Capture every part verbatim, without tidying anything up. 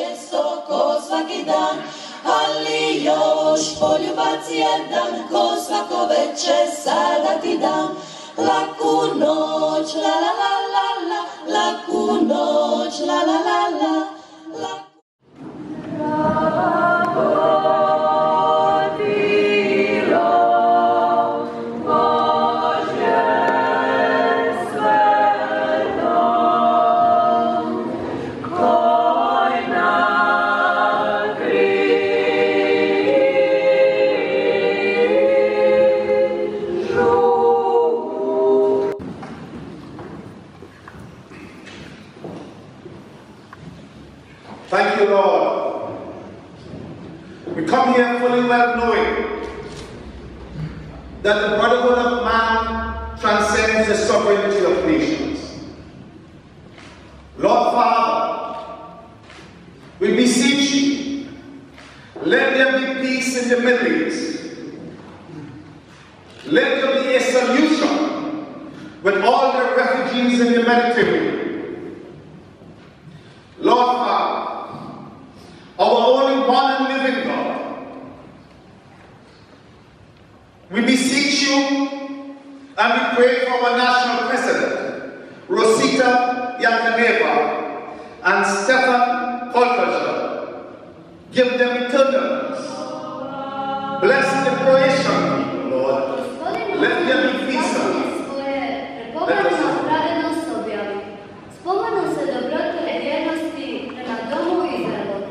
često ko svaki dan, ali još poljubac jedan ko svako večer sada ti dam. Laku noć, la la la la la, laku noć, la la la la, laku... Thank you, Lord. We come here fully well knowing that the brotherhood of man transcends the sovereignty of nations. Lord Father, we beseech you, let there be peace in the Middle East. Let there be a solution with all the refugees in the Mediterranean. Lord Father, our only one and living God, we beseech you and we pray for our national president, Rosita Yankaneva and Stefan Holterger. Give them eternal peace. Bless the Croatian people, Lord. Let there be peace. Let us Spomenu se dobrote i vjernosti prema domu Izraelu.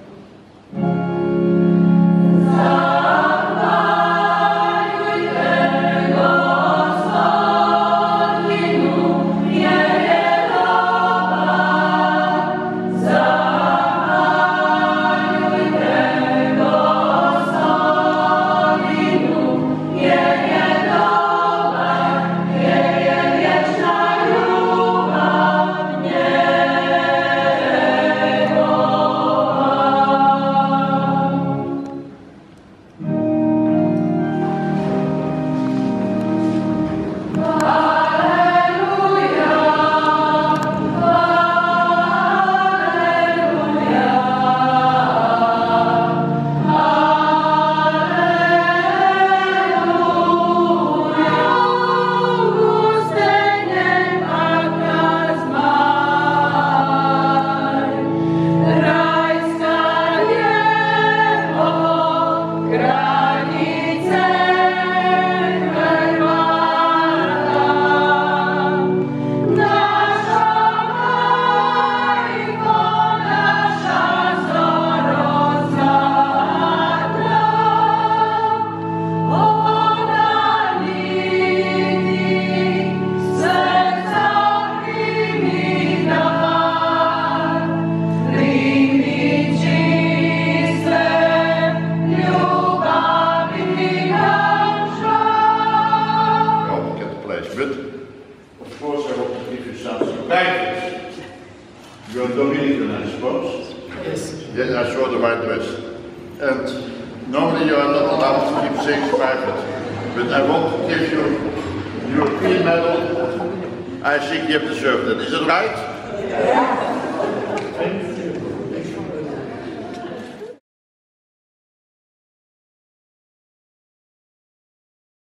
You're Dominican, I suppose? Yes. Yes, I saw the white dress. And normally you are not allowed to keep things private. But I want to give you European medal. I think you have deserved it. Is it right? Yeah.